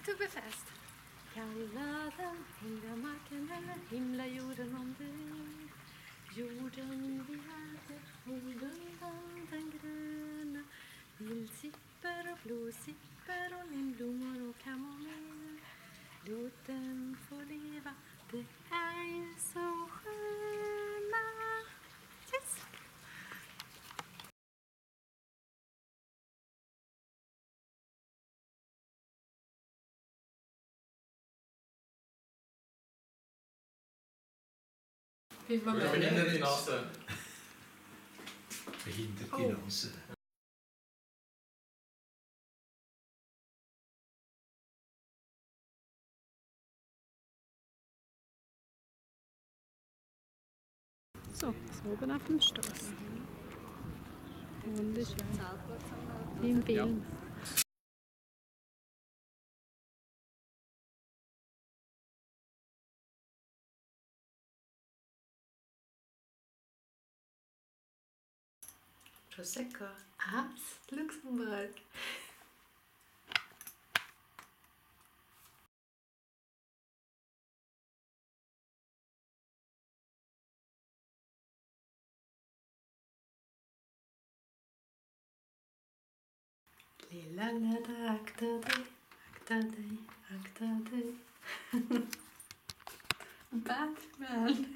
Oktoberfest. Kalla den himla markerna, himla jorden om dig. Jorden vi hade, jorden den gröna. Vildsippor och blåsippor och lindblommor och kamomill. Låt den få leva, det är ju så sköna. Yes. Behindert die Nase. Behindert die Nase. So, das oben auf dem Stoß. Wunderschön. Wie im Film. Prosecco aus Luxemburg. Lilla lilla, akta dig, akta dig, akta dig. Batman.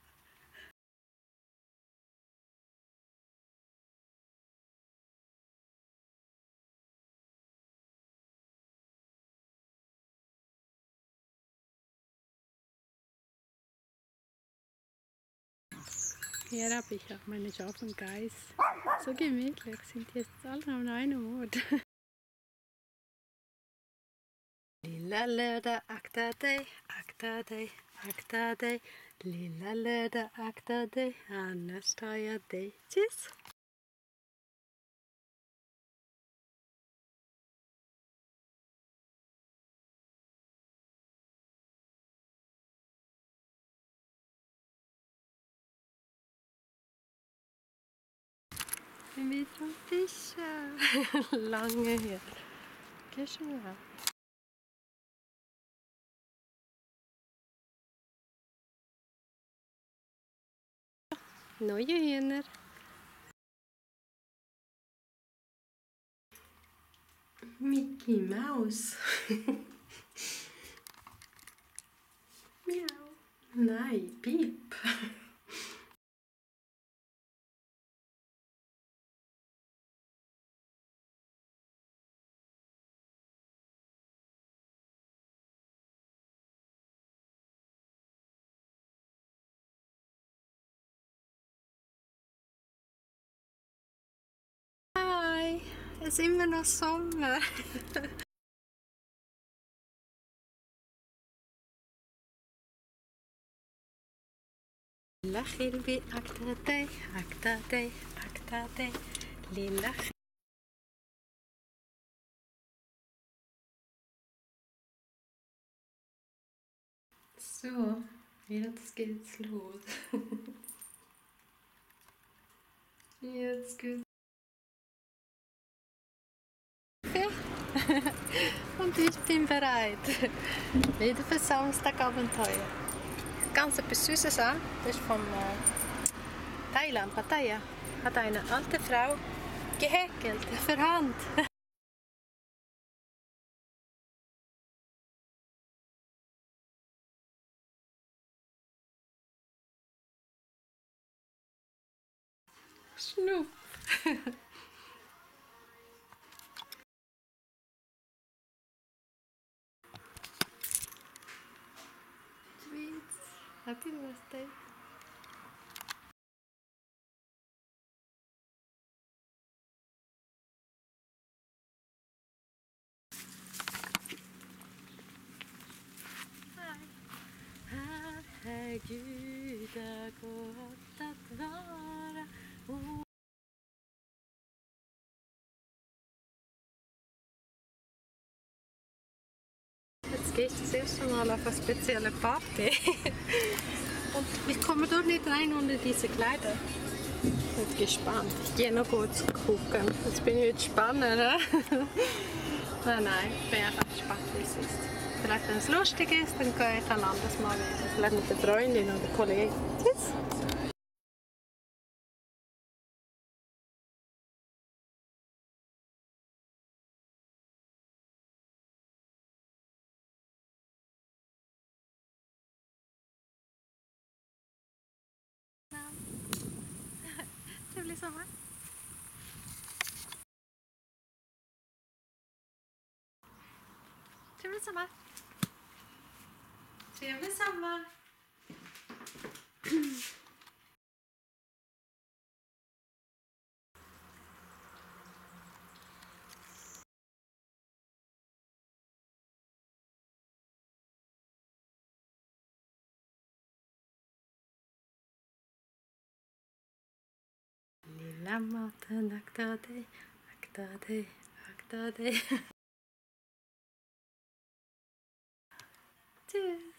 Hier habe ich auch meine Schaf und Geiß. So gemütlich sind die jetzt alle an einem Ort. Lilla lilla, akta dig, akta dig, akta dig. Lilla lilla, akta dig, annars tar jag dig. Tschüss! Vi ska fischa. Lange her. Kanske här. Neue Hühner. Mickey Mouse. Miau. Nej, Pip. Hi, es ist immer noch Sommer. Lilla Hilvi, akta dig, akta dig, akta dig. Lilla So, jetzt geht's los. Jetzt geht's. Und ich bin bereit. Wieder für Samstagabenteuer. Ganz etwas Süßes an. Das ist von Thailand. Pattaya hat eine alte Frau gehäkelt für Hand. Schnupp. Sweets. Happy birthday. Herregud, det gott att vara. Jetzt gehe ich das erste Mal auf eine spezielle Party. Und ich komme dort nicht rein ohne diese Kleider. Ich bin gespannt. Ich gehe noch kurz gucken. Jetzt bin ich jetzt spannend, ne? Nein, ich bin einfach gespannt. sist. Vielleicht wenn es lustig ist, dann gehe ich ein anderes Mal wieder. Vielleicht mit der Freundin oder Kollegin. Tschüss. Trevlig sommar. Trevlig sommar. Trevlig sommar. Lilla maten, akta dig, akta dig, akta dig. Tschüss.